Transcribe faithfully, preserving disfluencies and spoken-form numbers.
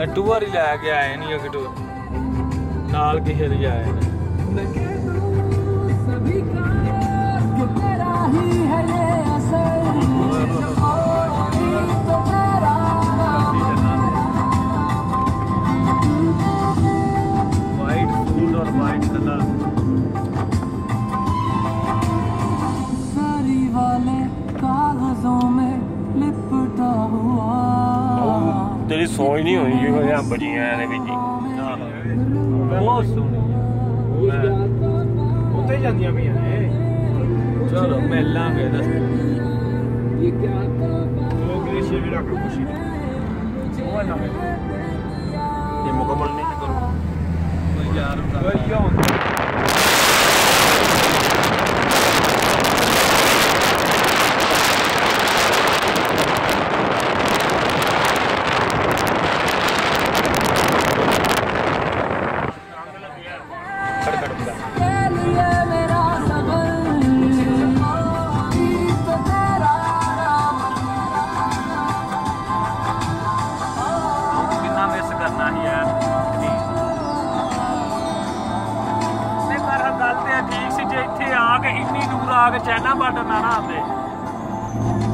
tour ही लैके आए नहीं कि टूर नाल किसे ले आए ने वाइट फूड और वाइट कलर वाले कागजों में लिपटा हुआ तेरी सोच नहीं हुई कि यहाँ बजियां ने भी जी बहुत सोहनी उत्ते जांदियां भी हैं चलो मिलांगे दस ये क्या लोग ग्लेशियर भी रख खुशी वो ना ये मुकम्मल नहीं करो कोई यार कोई क्यों ठीक से जे इत्थे आके इन्नी दूर आके चाइना बार्डर ना ना आते